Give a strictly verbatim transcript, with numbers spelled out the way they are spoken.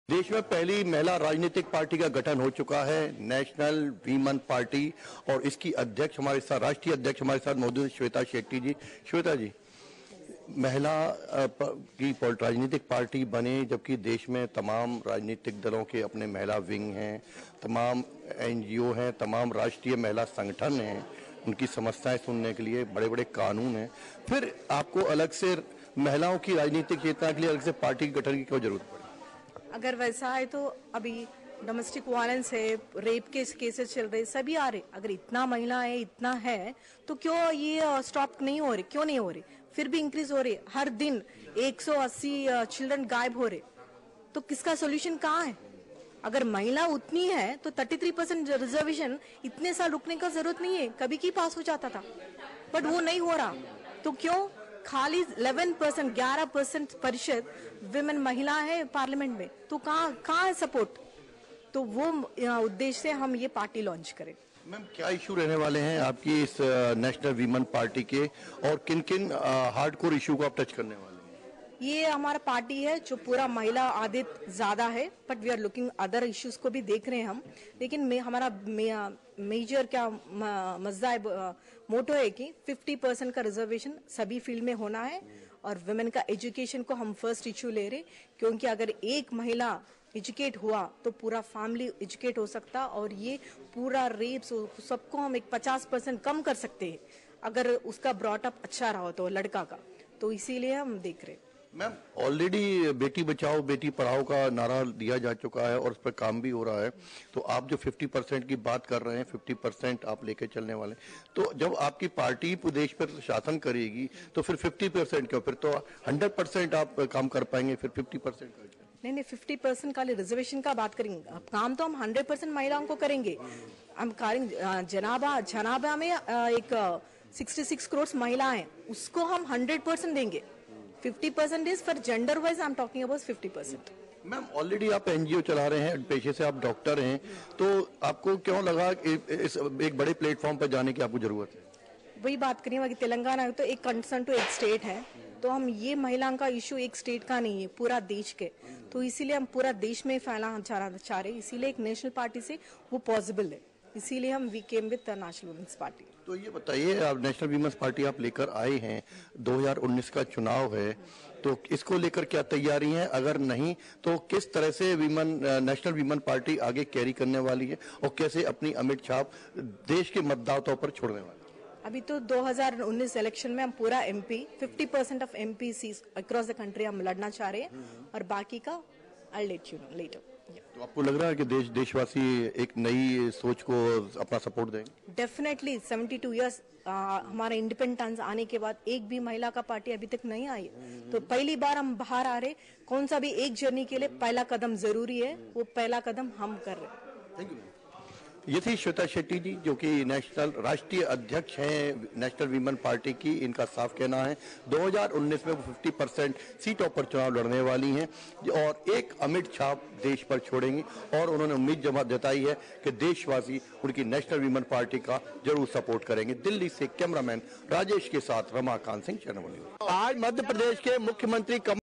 देश में पहली महिला राजनीतिक पार्टी का गठन हो चुका है, नेशनल वीमन पार्टी, और इसकी अध्यक्ष हमारे साथ, राष्ट्रीय अध्यक्ष हमारे साथ मौजूद है श्वेता शेट्टी जी। श्वेता जी, महिला की राजनीतिक पार्टी बने, जबकि देश में तमाम राजनीतिक दलों के अपने महिला विंग हैं, तमाम एनजीओ हैं, तमाम राष्ट्रीय महिला संगठन हैं, उनकी समस्याएं सुनने के लिए बड़े बड़े कानून हैं, फिर आपको अलग से महिलाओं की राजनीतिक चेतना के लिए अलग से पार्टी के गठन की क्यों जरूरत पड़ी? अगर वैसा है तो अभी डोमेस्टिक वायलेंस है, रेप के केसेस चल रहे, सभी आ रहे। अगर इतना महिला है, इतना है, तो क्यों ये स्टॉप नहीं हो रहे? क्यों नहीं हो रहे? फिर भी इंक्रीज हो रहे। हर दिन एक सौ अस्सी चिल्ड्रन गायब हो रहे, तो किसका सोल्यूशन कहाँ है? अगर महिला उतनी है तो तैंतीस परसेंट रिजर्वेशन इतने साल रुकने का जरूरत नहीं है, कभी की पास हो जाता था, बट वो नहीं हो रहा। तो क्यों खाली ग्यारह परसेंट ग्यारह परसेंट परिषद विमेन महिला है पार्लियामेंट में, तो कहाँ कहाँ है सपोर्ट? तो वो उद्देश्य से हम ये पार्टी लॉन्च करें। मैम, क्या इशू रहने वाले हैं आपकी इस नेशनल वीमन पार्टी के, और किन किन हार्डकोर इशू को आप टच करने वाले हैं? ये हमारा पार्टी है जो पूरा महिला आदित ज्यादा है, but we are looking other issues को भी देख रहे हैं हम। लेकिन मे, हमारा मे, मेजर क्या मजा है, मोटो है कि पचास परसेंट का रिजर्वेशन सभी फील्ड में होना है, और वुमेन का एजुकेशन को हम फर्स्ट इश्यू ले रहे, क्योंकि अगर एक महिला एजुकेट हुआ तो पूरा फैमिली एजुकेट हो सकता, और ये पूरा रेप सबको हम एक पचास परसेंट कम कर सकते हैं अगर उसका ब्रॉटअप अच्छा रहा तो लड़का का। तो इसीलिए हम देख रहे हैं। मैम, ऑलरेडी बेटी बचाओ बेटी पढ़ाओ का नारा दिया जा चुका है और उस पर काम भी हो रहा है, तो आप जो पचास परसेंट की बात कर रहे हैं, पचास परसेंट आप लेके चलने वाले, तो जब आपकी पार्टी देश पर शासन करेगी तो फिर पचास परसेंट क्यों? फिर तो सौ परसेंट आप काम कर पाएंगे, फिर पचास परसेंट नहीं नहीं पचास परसेंट का रिजर्वेशन का बात करेंगे, अब काम तो हम सौ परसेंट महिलाओं को करेंगे। हम करेंगे। जनाबा जनाबा में एक छियासठ करोड़ महिला है, उसको हम सौ परसेंट देंगे। पचास percent is for gender wise, I am talking about पचास परसेंट। मैम, ऑलरेडी आप एनजीओ चला रहे हैं, पेशे से आप डॉक्टर हैं, तो आपको क्यों लगा कि इस एक बड़े प्लेटफॉर्म पर जाने की आपको जरूरत है? वही बात करें कि तेलंगाना तो एक कंसर्न टू एक स्टेट है, तो हम ये महिलाओं का इशू एक स्टेट का नहीं है, पूरा देश के, तो इसीलिए हम पूरा देश में फैलाना चाह रहे हैं। इसीलिए एक नेशनल पार्टी से वो पॉसिबल है, इसीलिए हम we came with national women's party. तो ये बताइए, आप नेशनल वीमेंस पार्टी आप लेकर आए हैं, दो हज़ार उन्नीस का चुनाव है, तो इसको लेकर क्या तैयारी है? अगर नहीं तो किस तरह से वीमन नेशनल वीमन पार्टी आगे कैरी करने वाली है, और कैसे अपनी अमिट छाप देश के मतदाताओं पर छोड़ने वाली है? अभी तो दो हज़ार उन्नीस इलेक्शन में हम पूरा एमपी पचास percent of MP seats across the country हम लड़ना चाह रहे हैं, और बाकी का I let you know later. तो आपको लग रहा है कि देश देशवासी एक नई सोच को अपना सपोर्ट देंगे? डेफिनेटली। बहत्तर इयर्स हमारा इंडिपेंडेंस आने के बाद एक भी महिला का पार्टी अभी तक नहीं आई, तो पहली बार हम बाहर आ रहे। कौन सा भी एक जर्नी के लिए पहला कदम जरूरी है, वो पहला कदम हम कर रहे हैं। Thank you. ये थी श्वेता शेट्टी जी, जो कि नेशनल राष्ट्रीय अध्यक्ष हैं नेशनल वीमन पार्टी की। इनका साफ कहना है दो हज़ार उन्नीस में वो पचास परसेंट सीटों पर चुनाव लड़ने वाली हैं और एक अमिट छाप देश पर छोड़ेंगी, और उन्होंने उम्मीद जमा जताई है कि देशवासी उनकी नेशनल वीमन पार्टी का जरूर सपोर्ट करेंगे। दिल्ली से कैमरामैन राजेश के साथ रमाकांत सिंह, चैनल न्यूज़। आज मध्य प्रदेश के मुख्यमंत्री